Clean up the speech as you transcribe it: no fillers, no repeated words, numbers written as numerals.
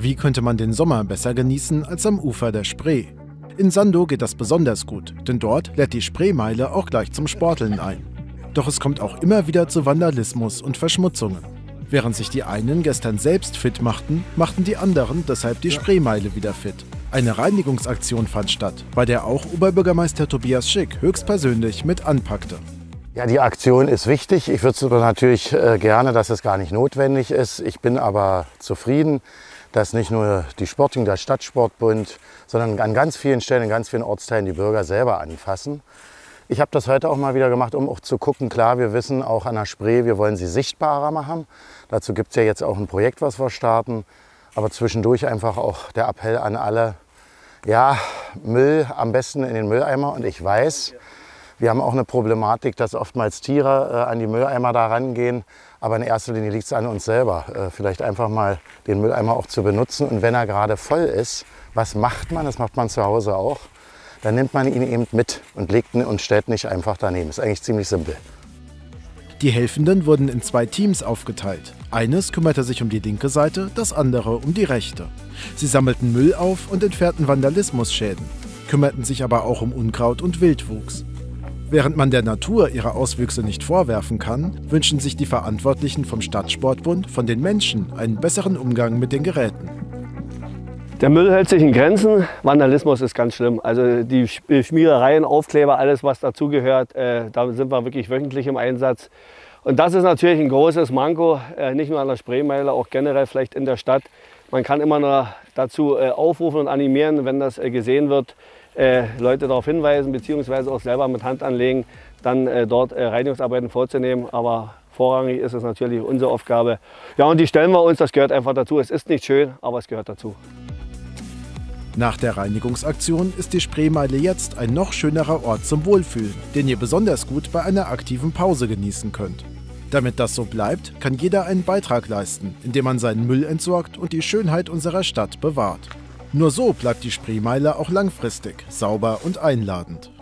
Wie könnte man den Sommer besser genießen als am Ufer der Spree? In Sandow geht das besonders gut, denn dort lädt die Spreemeile auch gleich zum Sporteln ein. Doch es kommt auch immer wieder zu Vandalismus und Verschmutzungen. Während sich die einen gestern selbst fit machten, machten die anderen deshalb die Spreemeile wieder fit. Eine Reinigungsaktion fand statt, bei der auch Oberbürgermeister Tobias Schick höchstpersönlich mit anpackte. Ja, die Aktion ist wichtig. Ich würde aber natürlich gerne, dass es gar nicht notwendig ist. Ich bin aber zufrieden, dass nicht nur die Sporting, der Stadtsportbund, sondern an ganz vielen Stellen, in ganz vielen Ortsteilen die Bürger selber anfassen. Ich habe das heute auch mal wieder gemacht, um auch zu gucken, klar, wir wissen auch an der Spree, wir wollen sie sichtbarer machen. Dazu gibt es ja jetzt auch ein Projekt, was wir starten. Aber zwischendurch einfach auch der Appell an alle, ja, Müll am besten in den Mülleimer. Und ich weiß, wir haben auch eine Problematik, dass oftmals Tiere an die Mülleimer da rangehen. Aber in erster Linie liegt es an uns selber, vielleicht einfach mal den Mülleimer auch zu benutzen. Und wenn er gerade voll ist, was macht man? Das macht man zu Hause auch. Dann nimmt man ihn eben mit und legt ihn und stellt nicht einfach daneben. Ist eigentlich ziemlich simpel. Die Helfenden wurden in 2 Teams aufgeteilt. Eines kümmerte sich um die linke Seite, das andere um die rechte. Sie sammelten Müll auf und entfernten Vandalismusschäden, kümmerten sich aber auch um Unkraut und Wildwuchs. Während man der Natur ihre Auswüchse nicht vorwerfen kann, wünschen sich die Verantwortlichen vom Stadtsportbund von den Menschen einen besseren Umgang mit den Geräten. Der Müll hält sich in Grenzen, Vandalismus ist ganz schlimm. Also die Schmierereien, Aufkleber, alles was dazugehört, da sind wir wirklich wöchentlich im Einsatz. Und das ist natürlich ein großes Manko, nicht nur an der Spreemeile, auch generell vielleicht in der Stadt. Man kann immer nur dazu aufrufen und animieren, wenn das gesehen wird, Leute darauf hinweisen bzw. auch selber mit Hand anlegen, dann dort Reinigungsarbeiten vorzunehmen. Aber vorrangig ist es natürlich unsere Aufgabe. Ja, und die stellen wir uns, das gehört einfach dazu. Es ist nicht schön, aber es gehört dazu. Nach der Reinigungsaktion ist die Spreemeile jetzt ein noch schönerer Ort zum Wohlfühlen, den ihr besonders gut bei einer aktiven Pause genießen könnt. Damit das so bleibt, kann jeder einen Beitrag leisten, indem man seinen Müll entsorgt und die Schönheit unserer Stadt bewahrt. Nur so bleibt die Spreemeile auch langfristig sauber und einladend.